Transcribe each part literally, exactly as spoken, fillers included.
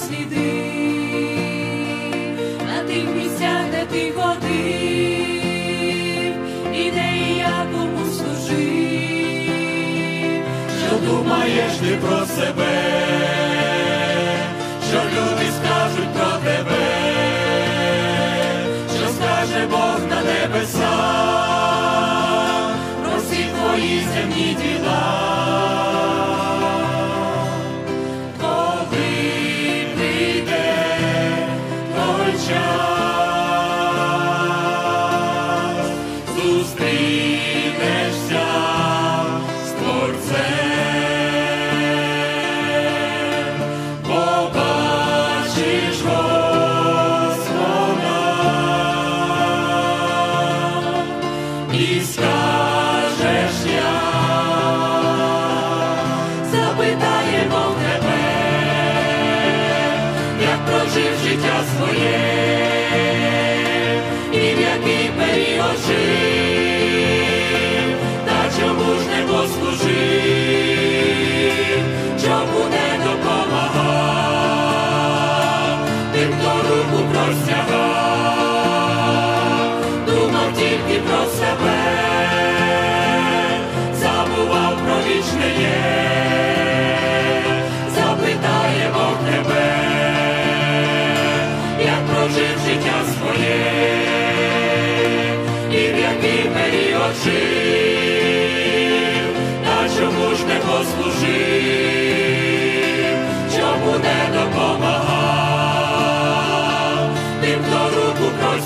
сліди на тих місцях, де ти ходив, і де і я кому служив. Що думаєш ти про себе, що люди скажуть про тебе, що скаже Бог на небесах про всі твої земні діла? Коли прийде той час, зустрінешся з Творцем, побачиш Господа і скажеш як, запитає Бог тебе, як прожив життя своє, і в який період жив, та чому ж не послужив, чому не допомагав тим, хто руку простягав, думав тільки про себе, забував про вічне є. Запитає Бог тебе, як прожив життя своє, і в який період жив, та чому ж не послужив, чому не допомагав тим, хто руку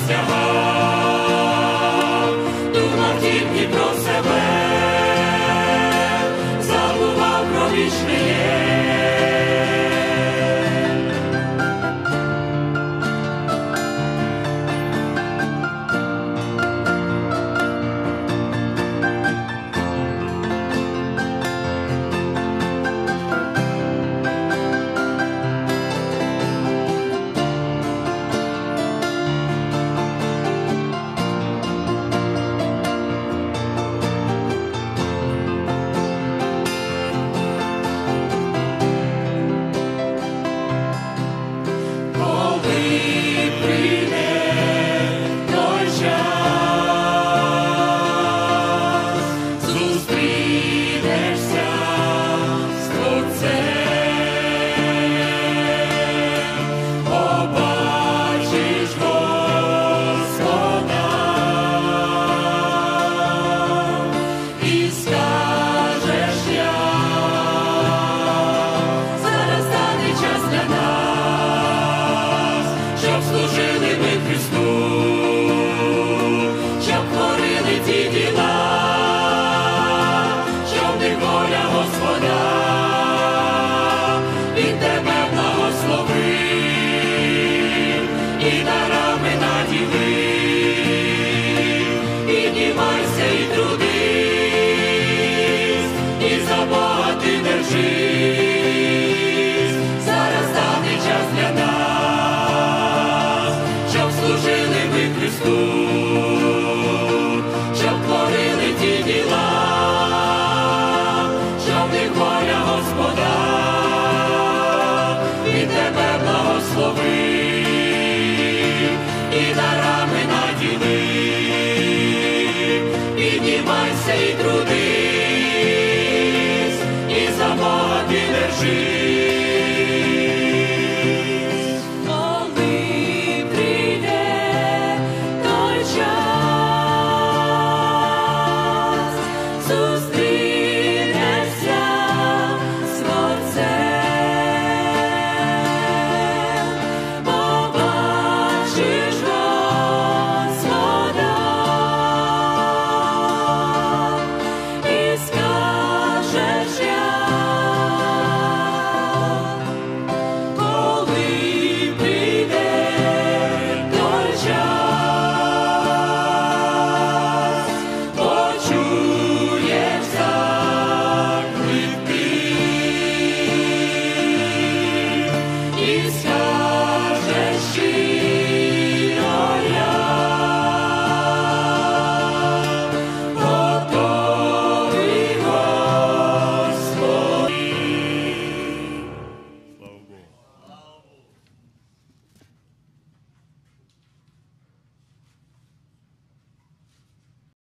простягав, думав тільки про себе, забував про вічне є. Піднімайся і трудись, і за Бога ти держись.